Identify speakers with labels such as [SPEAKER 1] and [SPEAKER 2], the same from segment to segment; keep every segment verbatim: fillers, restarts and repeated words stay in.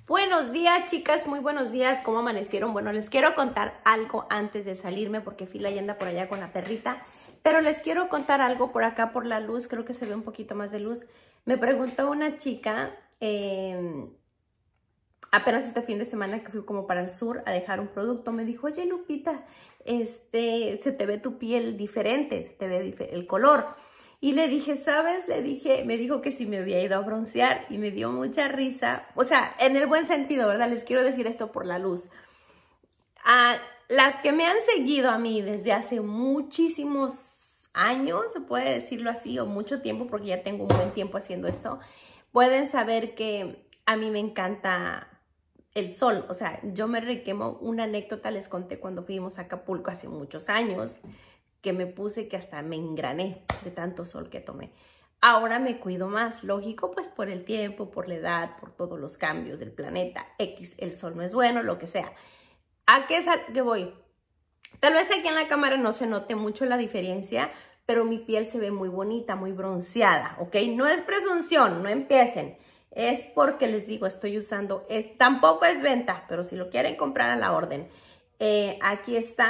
[SPEAKER 1] Buenos días, chicas, muy buenos días. ¿Cómo amanecieron? Bueno, les quiero contar algo antes de salirme porque Fila ya anda por allá con la perrita. Pero les quiero contar algo por acá, por la luz. Creo que se ve un poquito más de luz. Me preguntó una chica, eh, apenas este fin de semana que fui como para el sur a dejar un producto. Me dijo, oye, Lupita, este, se te ve tu piel diferente, se te ve el color. Y le dije, ¿sabes? Le dije, me dijo que si me había ido a broncear y me dio mucha risa. O sea, en el buen sentido, ¿verdad? Les quiero decir esto por la luz. A las que me han seguido a mí desde hace muchísimos años, se puede decirlo así, o mucho tiempo, porque ya tengo un buen tiempo haciendo esto, pueden saber que a mí me encanta el sol. O sea, yo me requemo. Una anécdota les conté cuando fuimos a Acapulco hace muchos años, que me puse que hasta me engrané de tanto sol que tomé. Ahora me cuido más, lógico, pues por el tiempo, por la edad, por todos los cambios del planeta. X, el sol no es bueno, lo que sea. ¿A qué, qué voy? Tal vez aquí en la cámara no se note mucho la diferencia, pero mi piel se ve muy bonita, muy bronceada, ¿ok? No es presunción, no empiecen. Es porque les digo, estoy usando, es, tampoco es venta, pero si lo quieren comprar a la orden. Eh, aquí está.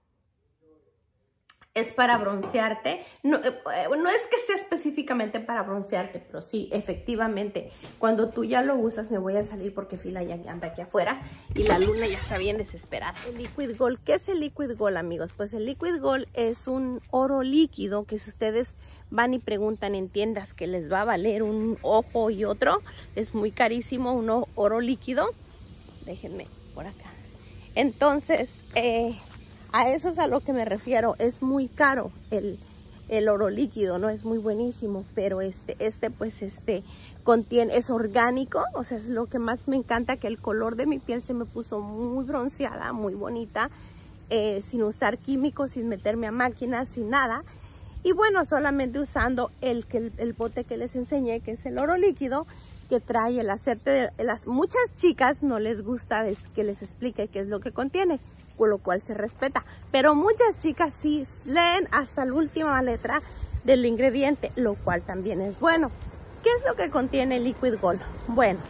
[SPEAKER 1] Es para broncearte. No, no es que sea específicamente para broncearte, pero sí, efectivamente, cuando tú ya lo usas, me voy a salir porque Fila ya anda aquí afuera y la luna ya está bien desesperada. El Liquid Gold, ¿qué es el Liquid Gold, amigos? Pues el Liquid Gold es un oro líquido que si ustedes van y preguntan en tiendas que les va a valer un ojo y otro, es muy carísimo, un oro líquido. Déjenme por acá. Entonces, eh... a eso es a lo que me refiero. Es muy caro el, el oro líquido, ¿no? Es muy buenísimo, pero este, este pues este contiene, es orgánico, o sea, es lo que más me encanta, que el color de mi piel se me puso muy bronceada, muy bonita, eh, sin usar químicos, sin meterme a máquinas, sin nada. Y bueno, solamente usando el, el, el bote que les enseñé, que es el oro líquido, que trae el aceite de las... Muchas chicas no les gusta que les explique qué es lo que contiene, con lo cual se respeta, pero muchas chicas sí leen hasta la última letra del ingrediente, lo cual también es bueno. ¿Qué es lo que contiene el Liquid Gold? Bueno,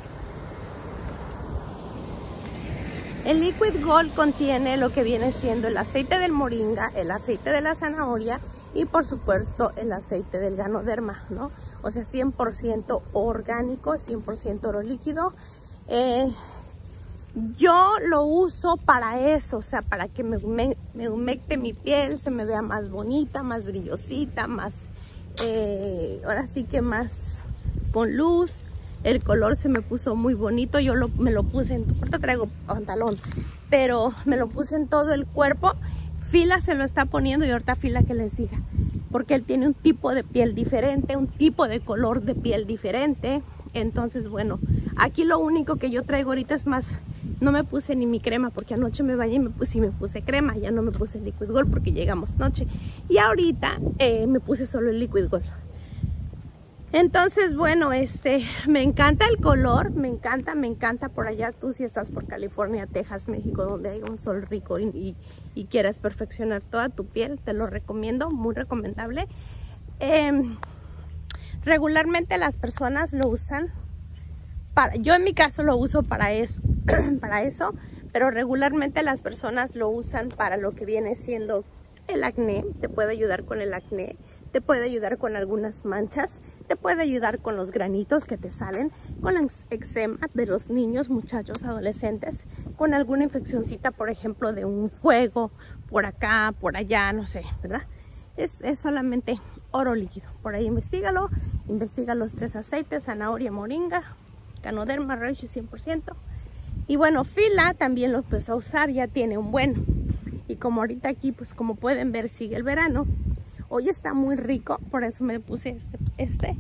[SPEAKER 1] el Liquid Gold contiene lo que viene siendo el aceite del moringa, el aceite de la zanahoria y por supuesto el aceite del ganoderma, ¿no? O sea, cien por ciento orgánico, cien por ciento oro líquido. Eh, Yo lo uso para eso, o sea, para que me, me, me humecte mi piel, se me vea más bonita, más brillosita, más, eh, ahora sí que más con luz. El color se me puso muy bonito, yo lo, me lo puse en, ahorita traigo pantalón, pero me lo puse en todo el cuerpo. Fila se lo está poniendo y ahorita Fila que les diga, porque él tiene un tipo de piel diferente, un tipo de color de piel diferente. Entonces, bueno, aquí lo único que yo traigo ahorita es más... No me puse ni mi crema porque anoche me bañé y me puse, y me puse crema. Ya no me puse el Liquid Gold porque llegamos noche. Y ahorita eh, me puse solo el Liquid Gold. Entonces, bueno, este, me encanta el color. Me encanta, me encanta por allá. Tú si estás por California, Texas, México, donde hay un sol rico y, y, y quieras perfeccionar toda tu piel, te lo recomiendo. Muy recomendable. Eh, regularmente las personas lo usan. Para, yo en mi caso lo uso para eso, para eso, pero regularmente las personas lo usan para lo que viene siendo el acné. Te puede ayudar con el acné, te puede ayudar con algunas manchas, te puede ayudar con los granitos que te salen, con el eczema de los niños, muchachos, adolescentes, con alguna infeccioncita, por ejemplo, de un fuego, por acá, por allá, no sé, ¿verdad? Es, es solamente oro líquido. Por ahí investígalo, investiga los tres aceites, zanahoria, moringa, ganoderma, reishi cien por ciento. Y bueno, Fila también lo empezó a usar, ya tiene un buen. Y como ahorita aquí, pues como pueden ver, sigue el verano. Hoy está muy rico, por eso me puse este. este.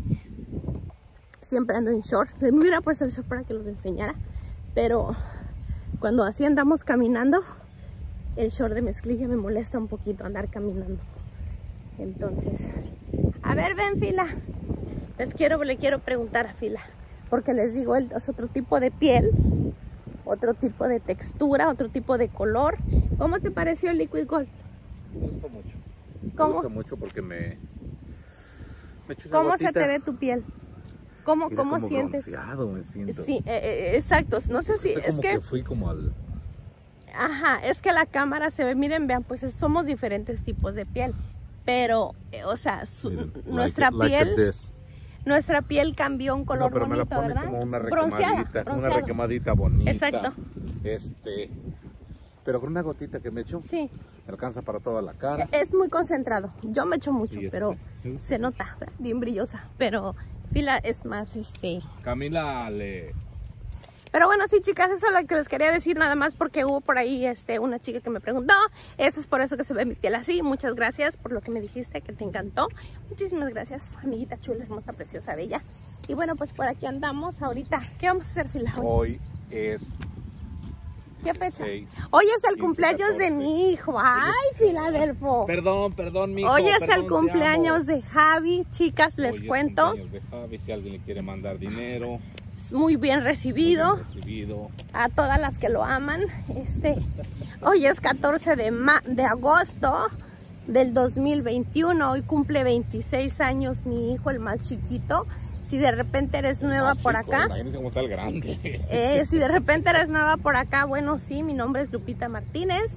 [SPEAKER 1] Siempre ando en short. Me hubiera puesto el short para que los enseñara. Pero cuando así andamos caminando, el short de mezclilla me molesta un poquito andar caminando. Entonces, a ver, ven Fila. Les quiero, le quiero preguntar a Fila. Porque les digo, es otro tipo de piel, otro tipo de textura, otro tipo de color. ¿Cómo te pareció el Liquid Gold?
[SPEAKER 2] Me gustó mucho.
[SPEAKER 1] ¿Cómo?
[SPEAKER 2] Me gusta mucho porque me... me
[SPEAKER 1] ¿Cómo se te ve tu piel? ¿Cómo,
[SPEAKER 2] Mira,
[SPEAKER 1] cómo
[SPEAKER 2] como
[SPEAKER 1] sientes?
[SPEAKER 2] bronceado me siento.
[SPEAKER 1] Sí, eh, eh, exacto. No sé si
[SPEAKER 2] es
[SPEAKER 1] es
[SPEAKER 2] como
[SPEAKER 1] que...
[SPEAKER 2] que fui como al...
[SPEAKER 1] Ajá, es que la cámara se ve, miren, vean, pues es- somos diferentes tipos de piel. Pero, eh, o sea, su-
[SPEAKER 2] Miren,
[SPEAKER 1] nuestra
[SPEAKER 2] like, like
[SPEAKER 1] piel...
[SPEAKER 2] this.
[SPEAKER 1] Nuestra piel cambió un color
[SPEAKER 2] No, pero me la
[SPEAKER 1] bonito,
[SPEAKER 2] pone
[SPEAKER 1] ¿verdad?
[SPEAKER 2] como una
[SPEAKER 1] Bronceada,
[SPEAKER 2] requemadita, una
[SPEAKER 1] bronceado.
[SPEAKER 2] requemadita bonita.
[SPEAKER 1] Exacto.
[SPEAKER 2] Este, pero con una gotita que me echo,
[SPEAKER 1] Sí,
[SPEAKER 2] me alcanza para toda la cara.
[SPEAKER 1] es muy concentrado. Yo me echo mucho,
[SPEAKER 2] Y este,
[SPEAKER 1] pero
[SPEAKER 2] ¿te gusta?
[SPEAKER 1] se nota, bien brillosa. Pero Fila es más, este...
[SPEAKER 2] Camila le...
[SPEAKER 1] Pero bueno, sí, chicas, eso es lo que les quería decir nada más porque hubo por ahí este, una chica que me preguntó. Eso es por eso que se ve mi piel así. Muchas gracias por lo que me dijiste, que te encantó. Muchísimas gracias, amiguita chula, hermosa, preciosa, bella. Y bueno, pues por aquí andamos ahorita. ¿Qué vamos a hacer, Fila, hoy?
[SPEAKER 2] Hoy es...
[SPEAKER 1] ¿Qué fecha?
[SPEAKER 2] seis,
[SPEAKER 1] Hoy es el
[SPEAKER 2] quince,
[SPEAKER 1] cumpleaños de
[SPEAKER 2] catorce.
[SPEAKER 1] mi hijo. Ay, Filadelfo.
[SPEAKER 2] Perdón, perdón, mijo.
[SPEAKER 1] Hoy es
[SPEAKER 2] perdón,
[SPEAKER 1] el
[SPEAKER 2] te
[SPEAKER 1] cumpleaños
[SPEAKER 2] amo.
[SPEAKER 1] de Javi. Chicas, les
[SPEAKER 2] Hoy es
[SPEAKER 1] cuento.
[SPEAKER 2] cumpleaños de Javi, si alguien le quiere mandar dinero.
[SPEAKER 1] Muy bien recibido.
[SPEAKER 2] Muy bien recibido.
[SPEAKER 1] A todas las que lo aman. Este, hoy es catorce de, ma de agosto del dos mil veintiuno. Hoy cumple veintiséis años mi hijo, el más chiquito. Si de repente eres nueva
[SPEAKER 2] Ah,
[SPEAKER 1] por
[SPEAKER 2] chico,
[SPEAKER 1] acá,
[SPEAKER 2] imagínense cómo está el grande.
[SPEAKER 1] eh, si de repente eres nueva por acá, bueno, sí, mi nombre es Lupita Martínez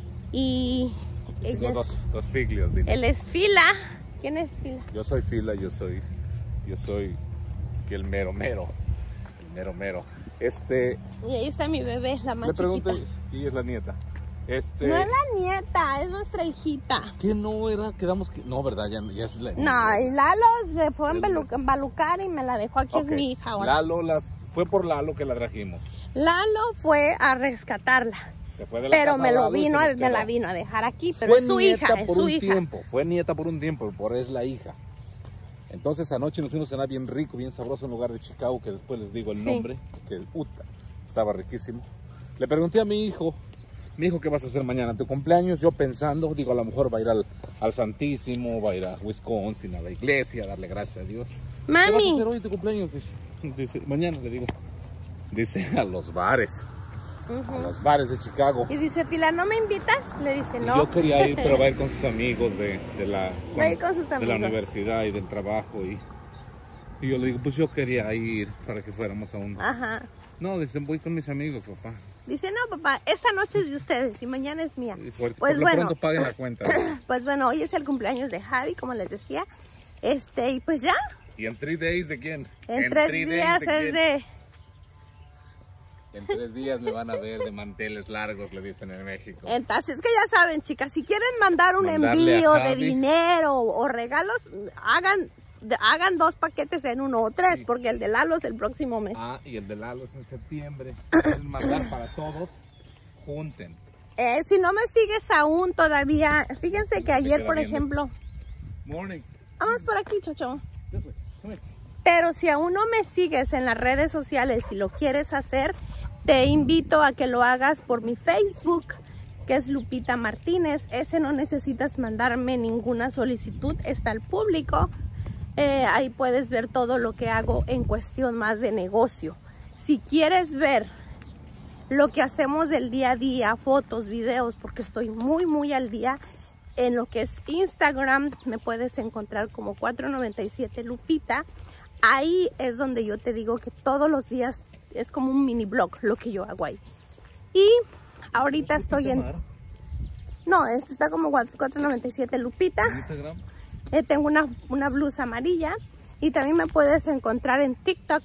[SPEAKER 1] y ella
[SPEAKER 2] Tengo
[SPEAKER 1] es,
[SPEAKER 2] dos, dos figlios, dile.
[SPEAKER 1] él es Fila. ¿Quién es Fila?
[SPEAKER 2] Yo soy Fila, yo soy, yo soy que el mero mero, el mero mero. Este,
[SPEAKER 1] Y ahí está mi bebé, la más
[SPEAKER 2] le pregunté,
[SPEAKER 1] chiquita.
[SPEAKER 2] y es la nieta. Este,
[SPEAKER 1] No es la nieta, es nuestra hijita.
[SPEAKER 2] ¿qué no era? Quedamos que, no, verdad, ya, ya es la
[SPEAKER 1] No, y Lalo se fue a embelu- embalucar y me la dejó aquí,
[SPEAKER 2] Ok,
[SPEAKER 1] es mi hija ahora.
[SPEAKER 2] Lalo, las, fue por Lalo que la trajimos.
[SPEAKER 1] Lalo fue a rescatarla,
[SPEAKER 2] Se fue de la
[SPEAKER 1] pero
[SPEAKER 2] casa
[SPEAKER 1] me, lo
[SPEAKER 2] Lalo y
[SPEAKER 1] vino,
[SPEAKER 2] se
[SPEAKER 1] a-
[SPEAKER 2] nos
[SPEAKER 1] me la
[SPEAKER 2] quedó.
[SPEAKER 1] vino a dejar aquí, pero
[SPEAKER 2] Fue
[SPEAKER 1] es su
[SPEAKER 2] nieta
[SPEAKER 1] hija, es
[SPEAKER 2] por
[SPEAKER 1] su
[SPEAKER 2] un
[SPEAKER 1] hija.
[SPEAKER 2] tiempo, fue nieta por un tiempo, por es la hija. Entonces anoche nos fuimos a cenar bien rico, bien sabroso en un lugar de Chicago, que después les digo el
[SPEAKER 1] Sí.
[SPEAKER 2] nombre, que uta, estaba riquísimo. Le pregunté a mi hijo, mi hijo, ¿qué vas a hacer mañana? ¿Tu cumpleaños? Yo pensando, digo, a lo mejor va a ir al, al Santísimo, va a ir a Wisconsin, a la iglesia, a darle gracias a Dios. ¿Qué vas a
[SPEAKER 1] Mami,
[SPEAKER 2] hacer hoy tu cumpleaños? Dice, dice, mañana le digo. Dice, a los bares, a
[SPEAKER 1] ujú.
[SPEAKER 2] los bares de Chicago.
[SPEAKER 1] Y dice, Fila, ¿no me invitas? Le dice,
[SPEAKER 2] Y
[SPEAKER 1] no.
[SPEAKER 2] yo quería ir, pero va a ir con sus amigos de, de, la,
[SPEAKER 1] Va a ir con sus
[SPEAKER 2] de la
[SPEAKER 1] amigos.
[SPEAKER 2] universidad y del trabajo. Y, y yo le digo, pues yo quería ir para que fuéramos a un...
[SPEAKER 1] Ajá.
[SPEAKER 2] No, dicen, voy con mis amigos, papá.
[SPEAKER 1] Dice, no, papá, esta noche es de ustedes y mañana es mía.
[SPEAKER 2] Y por,
[SPEAKER 1] Pues
[SPEAKER 2] por lo
[SPEAKER 1] bueno.
[SPEAKER 2] pronto paguen la cuenta.
[SPEAKER 1] Pues bueno, hoy es el cumpleaños de Javi, como les decía. Este, y pues ya,
[SPEAKER 2] ¿Y en tres days de quién?
[SPEAKER 1] en tres
[SPEAKER 2] three
[SPEAKER 1] días
[SPEAKER 2] days
[SPEAKER 1] es
[SPEAKER 2] quién?
[SPEAKER 1] de...
[SPEAKER 2] En tres días me van a ver de manteles largos, le dicen en México.
[SPEAKER 1] Entonces, que ya saben, chicas, si quieren mandar un
[SPEAKER 2] Mandarle
[SPEAKER 1] envío
[SPEAKER 2] a
[SPEAKER 1] de
[SPEAKER 2] Javi.
[SPEAKER 1] dinero o regalos, hagan, hagan dos paquetes en uno o tres,
[SPEAKER 2] Sí.
[SPEAKER 1] porque el de Lalo es el próximo mes.
[SPEAKER 2] Ah, y el de Lalo es en septiembre. Quieren mandar para todos, junten.
[SPEAKER 1] Eh, si no me sigues aún todavía, fíjense que ayer,
[SPEAKER 2] queda
[SPEAKER 1] por
[SPEAKER 2] viendo.
[SPEAKER 1] ejemplo,
[SPEAKER 2] Morning.
[SPEAKER 1] vamos por aquí, chocho.
[SPEAKER 2] This way. Come here.
[SPEAKER 1] Pero si aún no me sigues en las redes sociales y lo quieres hacer, te invito a que lo hagas por mi Facebook, que es Lupita Martínez. Ese no necesitas mandarme ninguna solicitud, está al público. Eh, ahí puedes ver todo lo que hago en cuestión más de negocio. Si quieres ver lo que hacemos del día a día, fotos, videos, porque estoy muy muy al día en lo que es Instagram, me puedes encontrar como cuatro noventa y siete Lupita. Ahí es donde yo te digo que todos los días es como un mini blog lo que yo hago ahí. Y ahorita estoy en... No, este está como cuatro noventa y siete Lupita.
[SPEAKER 2] ¿En Instagram?
[SPEAKER 1] Eh, tengo una, una blusa amarilla. Y también me puedes encontrar en TikTok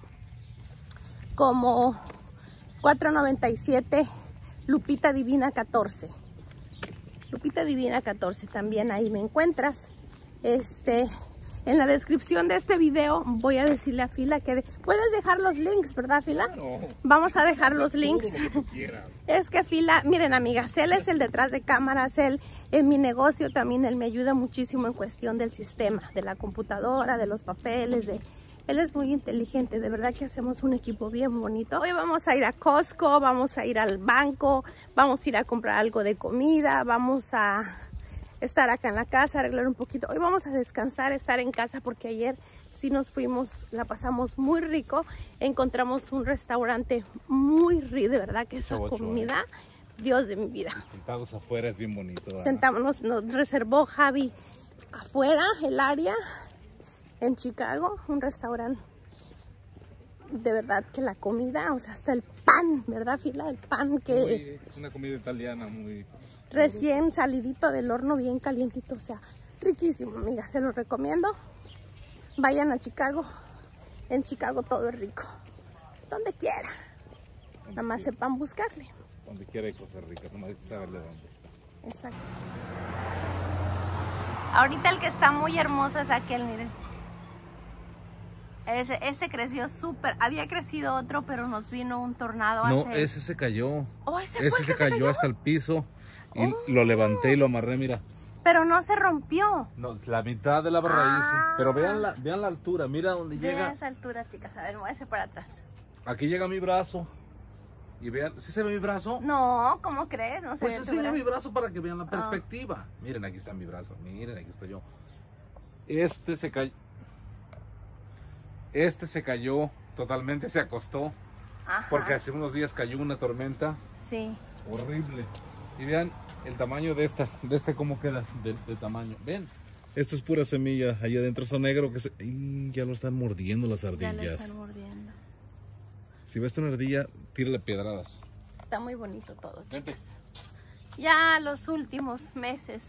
[SPEAKER 1] como cuatro noventa y siete Lupita Divina catorce. Lupita Divina catorce, también ahí me encuentras. Este, en la descripción de este video voy a decirle a Fila que... de- puedes dejar los links, ¿verdad, Fila?
[SPEAKER 2] No.
[SPEAKER 1] Vamos a dejar los links.
[SPEAKER 2] Todo lo que tú quieras.
[SPEAKER 1] Es que Fila, miren amigas, él es el detrás de cámaras, él en mi negocio también, él me ayuda muchísimo en cuestión del sistema, de la computadora, de los papeles, de... Él es muy inteligente, de verdad que hacemos un equipo bien bonito. Hoy vamos a ir a Costco, vamos a ir al banco, vamos a ir a comprar algo de comida, vamos a estar acá en la casa, arreglar un poquito. Hoy vamos a descansar, estar en casa porque ayer sí nos fuimos, la pasamos muy rico. Encontramos un restaurante muy rico, de verdad que esa
[SPEAKER 2] Ocho,
[SPEAKER 1] comida, Dios de mi vida.
[SPEAKER 2] Sentados afuera es bien bonito. ¿verdad?
[SPEAKER 1] Sentámonos, nos reservó Javi afuera, el área, en Chicago, un restaurante de verdad que la comida, o sea, hasta el pan, ¿verdad, Fila? El pan que...
[SPEAKER 2] Muy, una comida italiana muy...
[SPEAKER 1] Recién salidito del horno, bien calientito, o sea, riquísimo, amiga, se lo recomiendo. Vayan a Chicago, en Chicago todo es rico, donde quiera, nada más sepan buscarle.
[SPEAKER 2] Donde quiera hay cosas ricas, nomás hay que saberle dónde está.
[SPEAKER 1] Exacto. Ahorita el que está muy hermoso es aquel, miren. Ese, ese creció súper, había crecido otro, pero nos vino un tornado
[SPEAKER 2] No,
[SPEAKER 1] hace...
[SPEAKER 2] ese se cayó.
[SPEAKER 1] Oh, ese fue
[SPEAKER 2] ese
[SPEAKER 1] el
[SPEAKER 2] se
[SPEAKER 1] que
[SPEAKER 2] cayó,
[SPEAKER 1] se cayó
[SPEAKER 2] hasta el piso y
[SPEAKER 1] Oh.
[SPEAKER 2] lo levanté y lo amarré, mira.
[SPEAKER 1] Pero no se rompió.
[SPEAKER 2] No, la mitad de la raíz.
[SPEAKER 1] Ah.
[SPEAKER 2] Pero vean la, vean la altura, mira dónde
[SPEAKER 1] De
[SPEAKER 2] llega.
[SPEAKER 1] esa altura, chicas, a ver, muévese para atrás.
[SPEAKER 2] Aquí llega mi brazo. Y vean, ¿sí se ve mi brazo?
[SPEAKER 1] No, ¿cómo crees? No se
[SPEAKER 2] Pues
[SPEAKER 1] ve tu
[SPEAKER 2] enseña
[SPEAKER 1] brazo.
[SPEAKER 2] mi brazo para que vean la perspectiva. Miren, aquí está mi brazo. Miren, aquí estoy yo. Este se cayó. Este se cayó totalmente, se acostó.
[SPEAKER 1] Ajá.
[SPEAKER 2] Porque hace unos días cayó una tormenta
[SPEAKER 1] Sí.
[SPEAKER 2] horrible. Y vean el tamaño de esta, de este cómo queda de, de tamaño. Ven. Esto es pura semilla. Allá adentro está negro que se... ¡Ay! Ya lo están mordiendo las
[SPEAKER 1] Ya
[SPEAKER 2] ardillas.
[SPEAKER 1] lo están mordiendo.
[SPEAKER 2] Si ves una ardilla, tírale piedradas.
[SPEAKER 1] Está muy bonito todo,
[SPEAKER 2] Vente.
[SPEAKER 1] chicas. Ya los últimos meses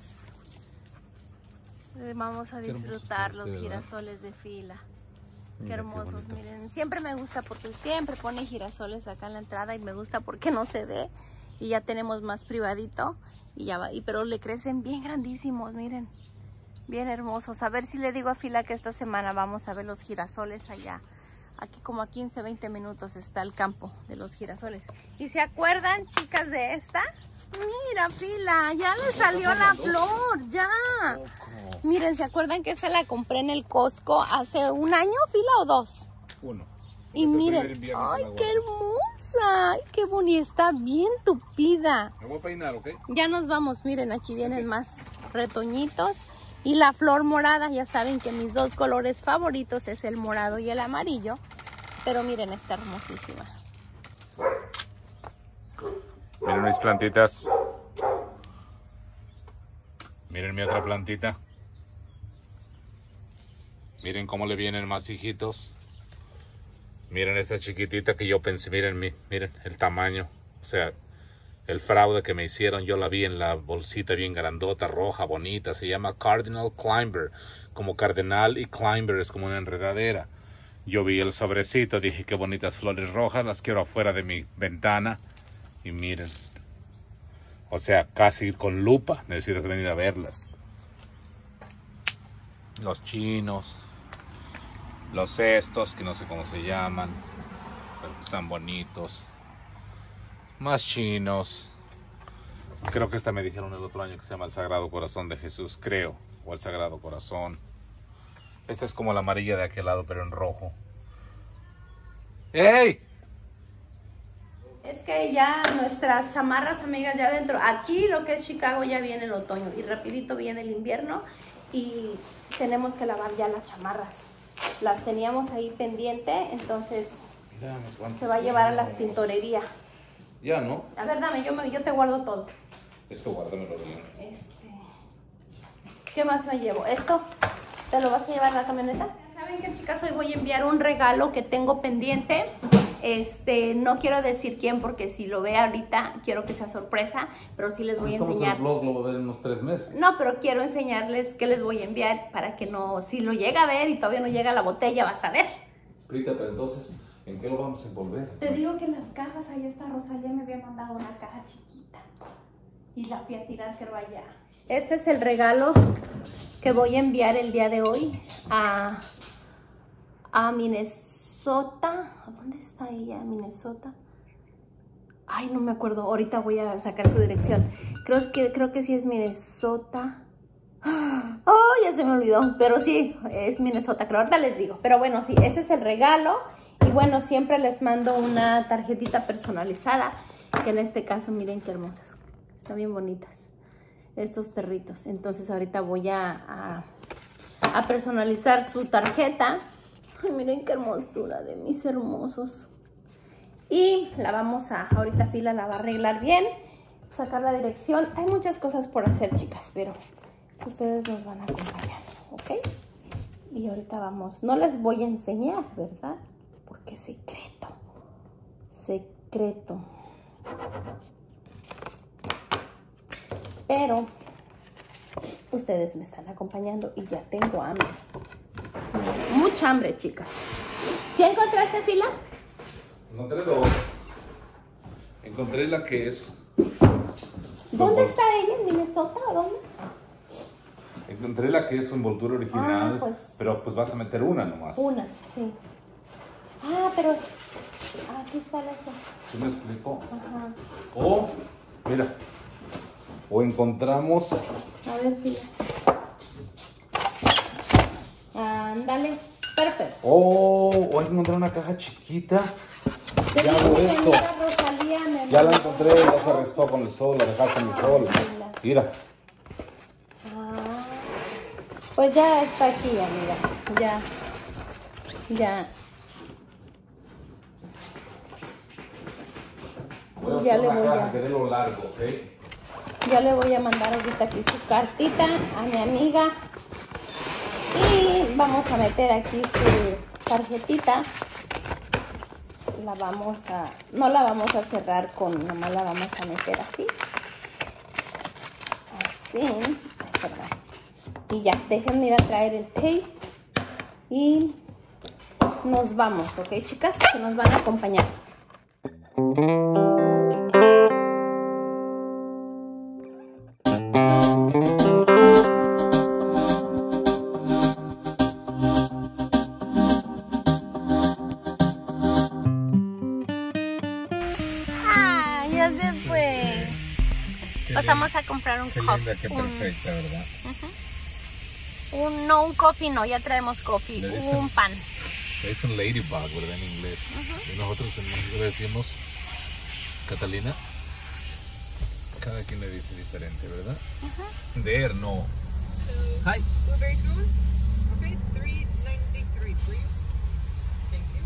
[SPEAKER 1] eh, vamos a
[SPEAKER 2] Qué hermoso
[SPEAKER 1] disfrutar
[SPEAKER 2] está
[SPEAKER 1] los
[SPEAKER 2] este, ¿verdad?
[SPEAKER 1] girasoles de Fila. Qué
[SPEAKER 2] Mira, qué
[SPEAKER 1] hermosos,
[SPEAKER 2] bonito.
[SPEAKER 1] miren. Siempre me gusta porque siempre pone girasoles acá en la entrada y me gusta porque no se ve y ya tenemos más privadito y ya va. Y pero le crecen bien grandísimos, miren, bien hermosos. A ver si le digo a Fila que esta semana vamos a ver los girasoles allá. Aquí como a quince, veinte minutos está el campo de los girasoles. ¿Y se acuerdan, chicas, de esta? Mira, Fila, ya le salió la flor, ya. Miren, ¿se acuerdan que esa la compré en el Costco hace un año, Fila, o dos?
[SPEAKER 2] Uno.
[SPEAKER 1] Y
[SPEAKER 2] Es el
[SPEAKER 1] miren,
[SPEAKER 2] primer invierno que
[SPEAKER 1] ¡ay,
[SPEAKER 2] la
[SPEAKER 1] qué
[SPEAKER 2] guardo.
[SPEAKER 1] hermosa! ¡Ay, qué bonita! Está bien tupida.
[SPEAKER 2] Me voy a peinar, ¿ok?
[SPEAKER 1] Ya nos vamos, miren, aquí vienen más retoñitos. Y la flor morada, ya saben que mis dos colores favoritos es el morado y el amarillo. Pero miren, está hermosísima.
[SPEAKER 2] Miren mis plantitas. Miren mi otra plantita. Miren cómo le vienen más hijitos. Miren esta chiquitita que yo pensé, miren, mi- miren el tamaño. O sea, el fraude que me hicieron, yo la vi en la bolsita bien grandota, roja, bonita. Se llama Cardinal Climber. Como cardenal y climber es como una enredadera. Yo vi el sobrecito, dije qué bonitas flores rojas, las quiero afuera de mi ventana. Y miren. O sea, casi con lupa necesitas venir a verlas. Los chinos. Los estos, que no sé cómo se llaman. Pero están bonitos. Más chinos. Creo que esta me dijeron el otro año que se llama el Sagrado Corazón de Jesús, creo. O el Sagrado Corazón. Esta es como la amarilla de aquel lado, pero en rojo. ¡Ey!
[SPEAKER 1] Es que ya nuestras chamarras, amigas, ya dentro. Aquí lo que es Chicago ya viene el otoño y rapidito viene el invierno y tenemos que lavar ya las chamarras. Las teníamos ahí pendiente, entonces se va a llevar a la tintorería.
[SPEAKER 2] Ya, ¿no?
[SPEAKER 1] A ver, dame, yo, me, yo te guardo todo.
[SPEAKER 2] Esto guárdamelo bien.
[SPEAKER 1] Este, ¿qué más me llevo? ¿Esto? ¿Te lo vas a llevar a la camioneta? ¿Saben qué, chicas? Hoy voy a enviar un regalo que tengo pendiente. Este, no quiero decir quién porque si lo ve ahorita quiero que sea sorpresa, pero sí les voy a enseñar.
[SPEAKER 2] El blog lo va a ver en unos tres meses.
[SPEAKER 1] No, pero quiero enseñarles qué les voy a enviar para que no, si lo llega a ver y todavía no llega la botella, vas a ver.
[SPEAKER 2] Rita, pero entonces, ¿en qué lo vamos a envolver?
[SPEAKER 1] Te digo que en las cajas, ahí está Rosalía, me había mandado una caja chiquita y la fui a tirar, que vaya. Este es el regalo que voy a enviar el día de hoy a, a Minnesota. ¿A dónde está ella? Minnesota. Ay, no me acuerdo. Ahorita voy a sacar su dirección. Creo que, creo que sí es Minnesota. Oh, ya se me olvidó. Pero sí, es Minnesota. Creo, ahorita les digo. Pero bueno, sí, ese es el regalo. Y bueno, siempre les mando una tarjetita personalizada. Que en este caso, miren qué hermosas. Están bien bonitas. Estos perritos. Entonces ahorita voy a, a, a personalizar su tarjeta. Ay, miren qué hermosura de mis hermosos. Y la vamos a, ahorita Fila la va a arreglar bien, sacar la dirección. Hay muchas cosas por hacer, chicas, pero ustedes nos van a acompañar, ¿ok? Y ahorita vamos, no les voy a enseñar, ¿verdad? Porque secreto. secreto. Pero ustedes me están acompañando y ya tengo hambre. Mucha hambre, chicas. ¿Sí encontraste, Fila?
[SPEAKER 2] Encontré dos. Encontré la que es...
[SPEAKER 1] ¿Dónde está ella? ¿En Minnesota o dónde?
[SPEAKER 2] Encontré la que es su envoltura original,
[SPEAKER 1] ah, pues,
[SPEAKER 2] pero pues vas a meter una nomás.
[SPEAKER 1] Una, sí. Ah, pero... aquí está la esa.
[SPEAKER 2] ¿Sí me explico?
[SPEAKER 1] Ajá.
[SPEAKER 2] O, mira, o encontramos...
[SPEAKER 1] A ver, Fila. Ándale, perfecto.
[SPEAKER 2] Oh, o encontré una caja chiquita.
[SPEAKER 1] Te
[SPEAKER 2] Ya
[SPEAKER 1] dije
[SPEAKER 2] hago
[SPEAKER 1] que
[SPEAKER 2] esto.
[SPEAKER 1] mira, Rosalía, me
[SPEAKER 2] Ya la
[SPEAKER 1] mandó
[SPEAKER 2] encontré, ya se restó con el sol, la dejaste en el sol. Mira.
[SPEAKER 1] Ah, pues ya está aquí, amigas. Ya, ya.
[SPEAKER 2] Voy a
[SPEAKER 1] Ya
[SPEAKER 2] hacer
[SPEAKER 1] le
[SPEAKER 2] una
[SPEAKER 1] voy
[SPEAKER 2] caja
[SPEAKER 1] a-
[SPEAKER 2] que dé lo largo, ¿ok?
[SPEAKER 1] Ya le voy a mandar ahorita aquí su cartita a mi amiga. Y vamos a meter aquí su tarjetita. La vamos a... no la vamos a cerrar con... nomás la vamos a meter así. Así. Ay, perdón. Y ya, déjenme ir a traer el tape. Y nos vamos, ¿ok, chicas? Que nos van a acompañar. Ah, ya se fue. Pasamos a comprar un coffee.
[SPEAKER 2] Qué
[SPEAKER 1] un-
[SPEAKER 2] perfecta, ¿verdad?
[SPEAKER 1] Un, no, un coffee, no, ya traemos coffee.
[SPEAKER 2] Le dicen-
[SPEAKER 1] Un pan.
[SPEAKER 2] Es un ladybug, ¿verdad? En inglés. Y nosotros en inglés le decimos Catalina. Cada quien le dice diferente, ¿verdad? Vender, no. Hi.
[SPEAKER 3] Blueberry food? Okay, three ninety-three, please. Thank you.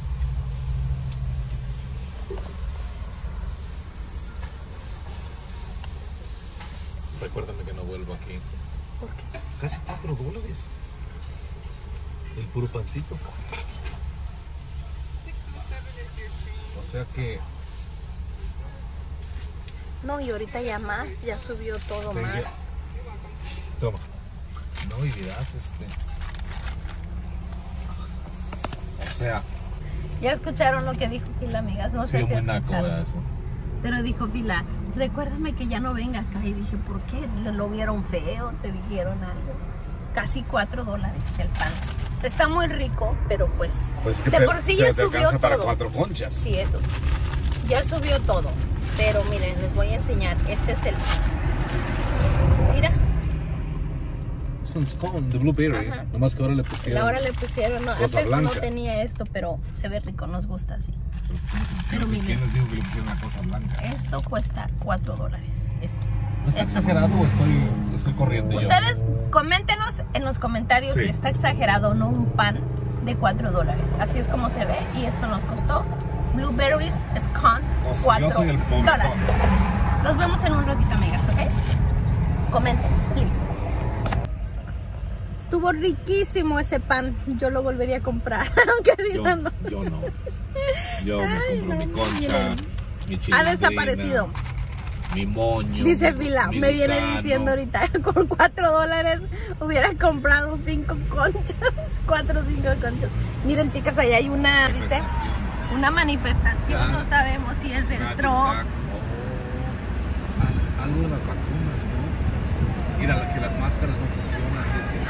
[SPEAKER 2] Recuérdame que no vuelvo aquí.
[SPEAKER 1] ¿Por qué?
[SPEAKER 2] Casi cuatro dólares. El puro pancito.
[SPEAKER 3] six oh seven is your change.
[SPEAKER 2] O sea que...
[SPEAKER 1] No, y ahorita ya más, ya subió todo
[SPEAKER 2] Venga.
[SPEAKER 1] más.
[SPEAKER 2] Toma. No, y dirás, este... O sea,
[SPEAKER 1] Ya escucharon lo que dijo Fila, amigas. No sé
[SPEAKER 2] soy
[SPEAKER 1] si
[SPEAKER 2] muy naco,
[SPEAKER 1] escucharon.
[SPEAKER 2] ¿verdad? Eso.
[SPEAKER 1] Pero dijo Fila, recuérdame que ya no venga acá. Y dije, ¿por qué? ¿Lo, lo vieron feo? ¿Te dijeron algo? Casi cuatro dólares el pan. Está muy rico, pero pues...
[SPEAKER 2] Pues es que
[SPEAKER 1] de
[SPEAKER 2] te-
[SPEAKER 1] por sí
[SPEAKER 2] pero
[SPEAKER 1] ya
[SPEAKER 2] te
[SPEAKER 1] subió
[SPEAKER 2] alcanza para
[SPEAKER 1] todo.
[SPEAKER 2] cuatro conchas.
[SPEAKER 1] Sí, eso sí. Ya subió todo. Pero miren, les voy a enseñar. Este es el... Mira,
[SPEAKER 2] Es un scone de blueberry.
[SPEAKER 1] Ajá.
[SPEAKER 2] Nomás que ahora le pusieron...
[SPEAKER 1] ahora le pusieron... No,
[SPEAKER 2] Cosa
[SPEAKER 1] antes
[SPEAKER 2] blanca.
[SPEAKER 1] no tenía esto, pero se ve rico, nos gusta así.
[SPEAKER 2] Pero
[SPEAKER 1] miren.
[SPEAKER 2] ¿quién les dijo que le pusieron una cosa blanca?
[SPEAKER 1] Esto cuesta cuatro dólares. Esto.
[SPEAKER 2] ¿No está
[SPEAKER 1] Esto.
[SPEAKER 2] exagerado o estoy, estoy corriendo yo?
[SPEAKER 1] Ustedes coméntenos en los comentarios
[SPEAKER 2] Sí.
[SPEAKER 1] si está exagerado o no un pan de cuatro dólares. Así es como se ve y esto nos costó Blueberries Scone
[SPEAKER 2] O sea,
[SPEAKER 1] cuatro
[SPEAKER 2] yo soy el pobre
[SPEAKER 1] dólares.
[SPEAKER 2] pobre.
[SPEAKER 1] Nos vemos en un ratito, amigas, ¿ok? Comenten, please. Estuvo riquísimo ese pan. Yo lo volvería a comprar, aunque
[SPEAKER 2] Yo,
[SPEAKER 1] digan no.
[SPEAKER 2] yo no. Yo me
[SPEAKER 1] Ay,
[SPEAKER 2] compro
[SPEAKER 1] no,
[SPEAKER 2] mi concha,
[SPEAKER 1] miren.
[SPEAKER 2] mi
[SPEAKER 1] Ha
[SPEAKER 2] chilindrina,
[SPEAKER 1] desaparecido.
[SPEAKER 2] mi moño.
[SPEAKER 1] Dice
[SPEAKER 2] mi-
[SPEAKER 1] Fila,
[SPEAKER 2] mi
[SPEAKER 1] me viene
[SPEAKER 2] gusano.
[SPEAKER 1] diciendo ahorita, con cuatro dólares hubiera comprado cinco conchas, cuatro o cinco conchas. Miren, chicas, ahí hay una, dice, una manifestación,
[SPEAKER 2] Ah.
[SPEAKER 1] no sabemos si es del
[SPEAKER 2] Ah,
[SPEAKER 1] tro.
[SPEAKER 2] oh. Haz algo de las vacunas, ¿no? Mira, que las máscaras no funcionan, dice.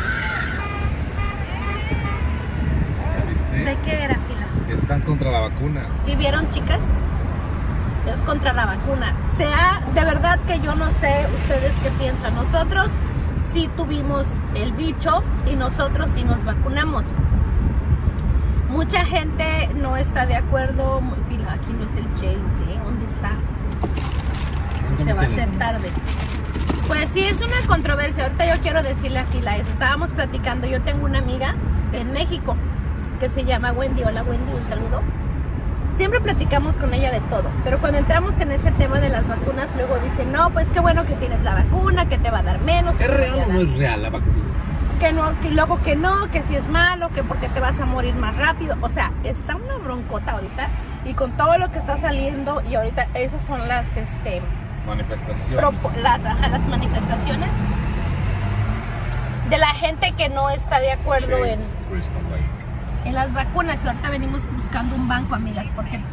[SPEAKER 2] ¿Ya viste?
[SPEAKER 1] ¿De qué era, Fila?
[SPEAKER 2] Están contra la vacuna.
[SPEAKER 1] ¿Sí vieron, chicas? Es contra la vacuna. Sea, de verdad que yo no sé ustedes qué piensan. Nosotros sí tuvimos el bicho y nosotros sí nos vacunamos. Mucha gente no está de acuerdo. Fila, aquí no es el Chase, ¿eh? ¿Dónde está? Se va a hacer tarde. Pues sí, es una controversia. Ahorita yo quiero decirle a Fila eso. Estábamos platicando. Yo tengo una amiga en México que se llama Wendy. Hola, Wendy, un saludo. Siempre platicamos con ella de todo, pero cuando entramos en ese tema de las vacunas, luego dice, no, pues qué bueno que tienes la vacuna, que te va a dar menos. que
[SPEAKER 2] ¿Es
[SPEAKER 1] te
[SPEAKER 2] real
[SPEAKER 1] va a
[SPEAKER 2] o no
[SPEAKER 1] dar-
[SPEAKER 2] es real la vacuna?
[SPEAKER 1] Que no, que luego que no, que si es malo, que porque te vas a morir más rápido. O sea, está una broncota ahorita. Y con todo lo que está saliendo, y ahorita esas son las este
[SPEAKER 2] manifestaciones.
[SPEAKER 1] Las, ajá, las manifestaciones de la gente que no está de acuerdo en, en las vacunas. Y ahorita venimos buscando un banco, amigas, porque ¿sí?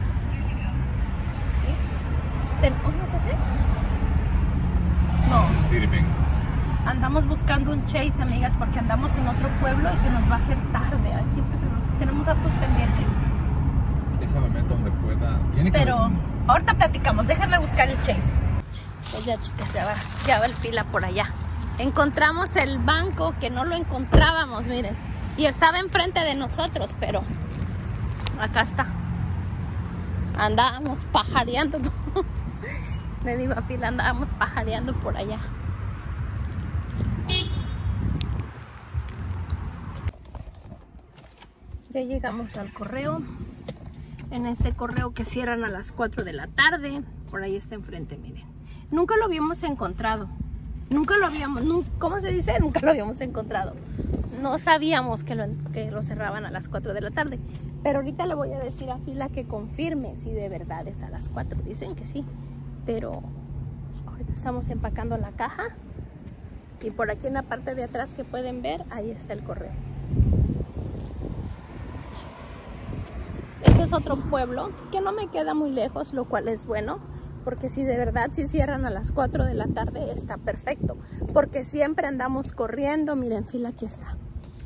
[SPEAKER 1] ¿Vamos a hacer? No.
[SPEAKER 2] Sí, sirven.
[SPEAKER 1] Andamos buscando un Chase, amigas, porque andamos en otro pueblo y se nos va a hacer tarde. Ay, siempre se nos, tenemos hartos pendientes.
[SPEAKER 2] Déjame ver donde pueda. ¿Tiene que
[SPEAKER 1] Pero
[SPEAKER 2] ver?
[SPEAKER 1] ahorita platicamos, déjenme buscar el Chase. Pues ya, chicas, ya va, ya va el fila por allá. Encontramos el banco que no lo encontrábamos, miren. Y estaba enfrente de nosotros, pero acá está. Andábamos pajareando. Le digo a Fila, andábamos pajareando por allá. Ya llegamos al correo. En este correo que cierran a las cuatro de la tarde. Por ahí está enfrente, miren. Nunca lo habíamos encontrado. Nunca lo habíamos, nunca, ¿cómo se dice? Nunca lo habíamos encontrado. No sabíamos que lo, que lo cerraban a las cuatro de la tarde. Pero ahorita le voy a decir a Fila que confirme si de verdad es a las cuatro. Dicen que sí. Pero ahorita estamos empacando la caja. Y por aquí en la parte de atrás que pueden ver, ahí está el correo. Este es otro pueblo que no me queda muy lejos, lo cual es bueno. Porque si de verdad si cierran a las cuatro de la tarde está perfecto. Porque siempre andamos corriendo. Miren, Fila, aquí está.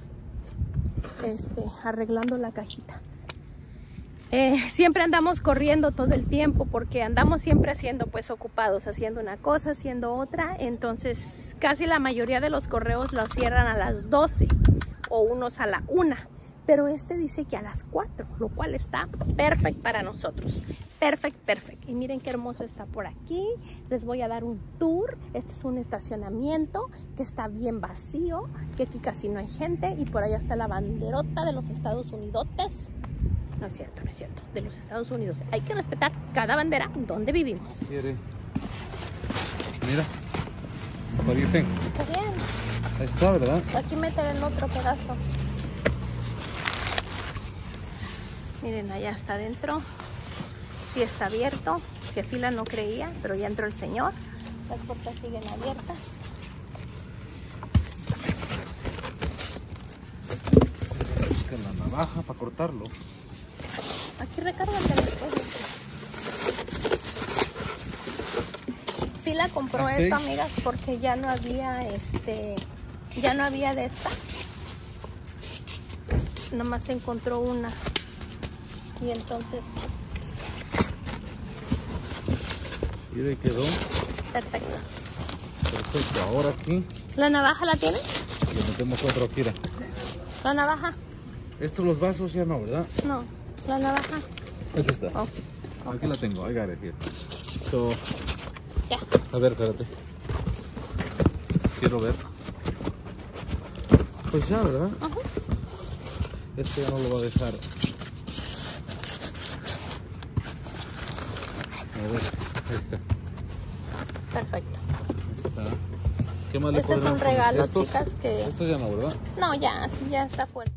[SPEAKER 1] Este, arreglando la cajita. Eh, siempre andamos corriendo todo el tiempo porque andamos siempre haciendo, pues ocupados, haciendo una cosa, haciendo otra. Entonces casi la mayoría de los correos los cierran a las doce o unos a la una. Pero este dice que a las cuatro, lo cual está perfecto para nosotros. Perfecto, perfecto. Y miren qué hermoso está por aquí. Les voy a dar un tour. Este es un estacionamiento que está bien vacío, que aquí casi no hay gente. Y por allá está la banderota de los Estados Unidos. No es cierto, no es cierto. De los Estados Unidos. Hay que respetar cada bandera donde vivimos.
[SPEAKER 2] ¿Quiere? Mira. What do you think?
[SPEAKER 1] Está bien.
[SPEAKER 2] Ahí está, ¿verdad?
[SPEAKER 1] Aquí meten el otro pedazo. Miren, allá está adentro. Sí está abierto. Que Fila no creía, pero ya entró el señor. Las puertas siguen abiertas.
[SPEAKER 2] Busca la navaja para cortarlo.
[SPEAKER 1] Aquí recárgate después. Fila compró
[SPEAKER 2] Okay.
[SPEAKER 1] esto, amigas, porque ya no había este, ya no había de esta. Nomás encontró una. Y entonces
[SPEAKER 2] Y ahí quedó.
[SPEAKER 1] perfecto.
[SPEAKER 2] Perfecto. Ahora aquí
[SPEAKER 1] ¿La navaja la tienes?
[SPEAKER 2] le metemos otro aquí. Mira.
[SPEAKER 1] ¿La navaja?
[SPEAKER 2] Estos los vasos ya no, ¿verdad?
[SPEAKER 1] No, la navaja.
[SPEAKER 2] Aquí está.
[SPEAKER 1] Oh,
[SPEAKER 2] Aquí
[SPEAKER 1] ok.
[SPEAKER 2] la tengo. I got it here. So,
[SPEAKER 1] Ya.
[SPEAKER 2] a ver, espérate. Quiero ver. Pues ya, ¿verdad?
[SPEAKER 1] Ajá.
[SPEAKER 2] Este ya no lo va a dejar. A ver, ahí está.
[SPEAKER 1] Perfecto.
[SPEAKER 2] Ahí está. ¿Qué más le
[SPEAKER 1] Este es
[SPEAKER 2] podemos
[SPEAKER 1] un
[SPEAKER 2] poner?
[SPEAKER 1] regalo,
[SPEAKER 2] ¿Estos?
[SPEAKER 1] chicas, que...
[SPEAKER 2] Estos ya no, ¿verdad?
[SPEAKER 1] No, ya, sí, ya está fuerte.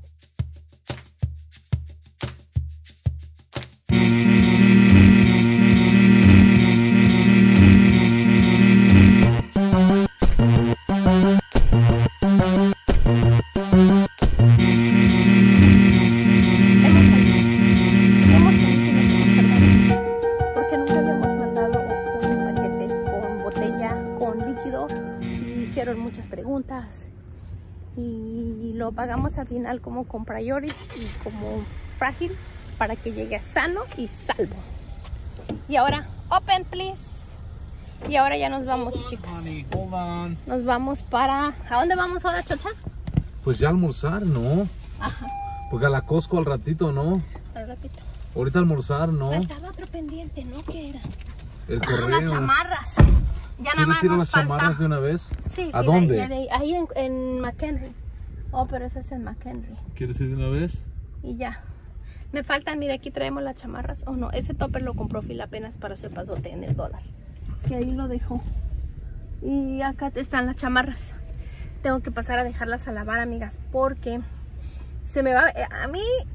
[SPEAKER 1] Hemos salido, hemos salido y nos hemos tardado porque nunca habíamos mandado un paquete con botella, con líquido, y hicieron muchas preguntas y lo pagamos al final como con priority y como frágil para que llegue sano y salvo. Y ahora, open please. Y ahora ya nos vamos, chicas.
[SPEAKER 2] Honey, hold on.
[SPEAKER 1] Nos vamos para... ¿A dónde vamos ahora, Chocha?
[SPEAKER 2] Pues ya almorzar, ¿no?
[SPEAKER 1] Ajá,
[SPEAKER 2] Porque a la Costco al ratito, ¿no?
[SPEAKER 1] al ratito.
[SPEAKER 2] Ahorita almorzar, ¿no?
[SPEAKER 1] Faltaba otro pendiente, ¿no? ¿Qué era?
[SPEAKER 2] El
[SPEAKER 1] Ah,
[SPEAKER 2] correo.
[SPEAKER 1] las chamarras. Ya nada
[SPEAKER 2] ¿Quieres
[SPEAKER 1] más
[SPEAKER 2] ir a
[SPEAKER 1] nos
[SPEAKER 2] las
[SPEAKER 1] falta.
[SPEAKER 2] chamarras de una vez?
[SPEAKER 1] Sí,
[SPEAKER 2] ¿A
[SPEAKER 1] sí,
[SPEAKER 2] dónde?
[SPEAKER 1] ya de ahí, ahí en, en McHenry. Oh, pero eso es en McHenry.
[SPEAKER 2] ¿Quieres ir de una vez?
[SPEAKER 1] Y ya. Me faltan, mira, aquí traemos las chamarras. Oh, no, ese topper lo compró Phil apenas para su pasote en el dólar. Que ahí lo dejó. Y acá están las chamarras. Tengo que pasar a dejarlas a lavar, amigas, porque se me va... A mí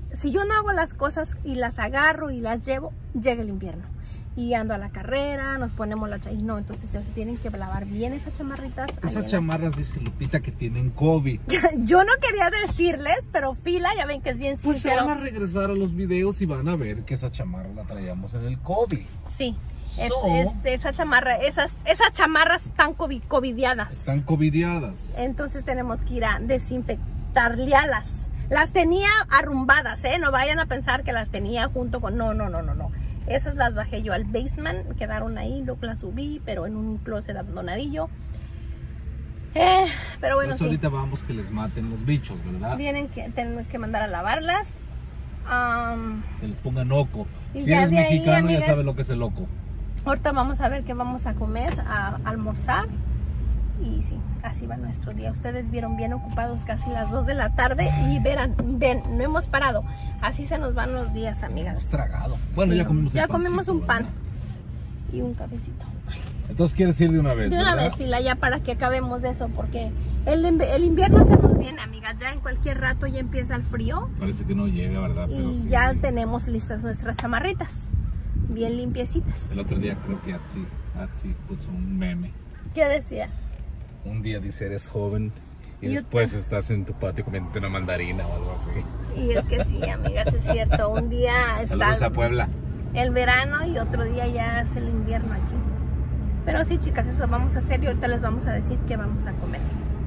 [SPEAKER 1] si yo no hago las cosas y las agarro y las llevo, llega el invierno. Y ando a la carrera, nos ponemos la chamarra. No, entonces ya se tienen que lavar bien esas chamarritas.
[SPEAKER 2] Esas chamarras, dice Lupita, que tienen COVID.
[SPEAKER 1] Yo no quería decirles, pero Fila, ya ven que es bien
[SPEAKER 2] Pues se
[SPEAKER 1] sincero.
[SPEAKER 2] van a regresar a los videos y van a ver que esa chamarra la traíamos en el COVID.
[SPEAKER 1] Sí, es,
[SPEAKER 2] So,
[SPEAKER 1] es- esa chamarra, esas, esas chamarras están COVID, covidiadas.
[SPEAKER 2] Están covidiadas.
[SPEAKER 1] Entonces tenemos que ir a desinfectarlas. Las tenía arrumbadas, ¿eh? No vayan a pensar que las tenía junto con... No, no, no, no, no. Esas las bajé yo al basement, quedaron ahí, luego las subí, pero en un closet abandonadillo. Eh, pero bueno,
[SPEAKER 2] Pues
[SPEAKER 1] sí.
[SPEAKER 2] ahorita vamos que les maten los bichos, ¿verdad?
[SPEAKER 1] Tienen que, tienen que mandar a lavarlas. Am,
[SPEAKER 2] Que les pongan oco.
[SPEAKER 1] Y
[SPEAKER 2] Si
[SPEAKER 1] ya
[SPEAKER 2] eres
[SPEAKER 1] de ahí,
[SPEAKER 2] mexicano,
[SPEAKER 1] amigas,
[SPEAKER 2] ya sabes lo que es el oco.
[SPEAKER 1] ahorita vamos a ver qué vamos a comer, a almorzar. Y sí, así va nuestro día. Ustedes vieron bien ocupados casi las dos de la tarde y verán, ven, no hemos parado. Así se nos van los días,
[SPEAKER 2] Hemos
[SPEAKER 1] amigas.
[SPEAKER 2] tragado. Bueno, ya comimos el
[SPEAKER 1] Ya comimos
[SPEAKER 2] pancito,
[SPEAKER 1] un pan
[SPEAKER 2] ¿verdad?
[SPEAKER 1] y un cafecito.
[SPEAKER 2] Entonces quieres ir de una vez,
[SPEAKER 1] De una
[SPEAKER 2] ¿verdad?
[SPEAKER 1] vez, Fila, ya para que acabemos de eso, porque el, inv- el invierno se nos viene, amigas. Ya en cualquier rato ya empieza el frío
[SPEAKER 2] Parece que no llega, ¿verdad? Pero
[SPEAKER 1] y
[SPEAKER 2] sí.
[SPEAKER 1] ya tenemos listas nuestras chamarritas, bien limpiecitas.
[SPEAKER 2] El otro día creo que Atsi, Atsi puso un meme.
[SPEAKER 1] ¿Qué decía?
[SPEAKER 2] Un día dice eres joven y
[SPEAKER 1] Y
[SPEAKER 2] después estás en tu patio comiendo una mandarina o algo así.
[SPEAKER 1] Y es que sí, amigas, es cierto. Un día
[SPEAKER 2] Saludos
[SPEAKER 1] está
[SPEAKER 2] a Puebla.
[SPEAKER 1] el verano y otro día ya es el invierno aquí. Pero sí, chicas, eso vamos a hacer y ahorita les vamos a decir qué vamos a comer.